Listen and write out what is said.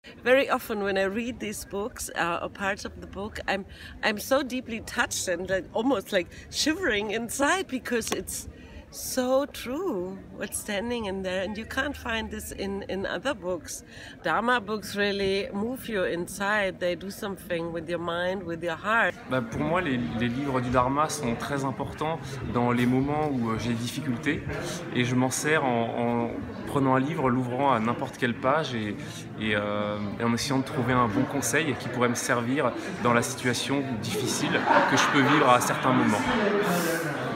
Very often when I read these books or parts of the book, I'm so deeply touched and like, almost like shivering inside because it's so true what's standing in there, and you can't find this in other books. Dharma books really move you inside. They do something with your mind, with your heart. Pour moi, les livres du Dharma sont très importants dans les moments où j'ai des difficultés, et je m'en sers en prenant un livre, l'ouvrant à n'importe quelle page et en essayant de trouver un bon conseil qui pourrait me servir dans la situation difficile que je peux vivre à certains moments.